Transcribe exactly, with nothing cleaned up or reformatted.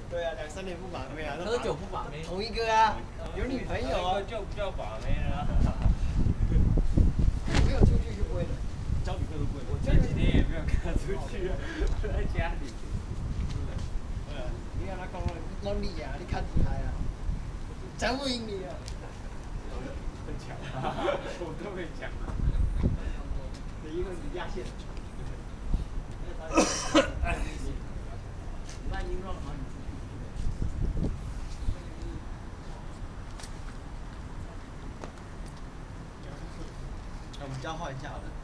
对啊，两三年不把妹啊， 喝酒不把妹， 同一个啊，有女朋友啊， 就不叫把妹了。 没有出去就不会了， 交女朋友都不会。我这几天也没有跟他出去，就在家里。 你看他讲拢你啊，你较厉害啊，讲不赢你啊。 很强，我都会讲。 第一个是压线。那音浪好，你出去。我们交换一下好了。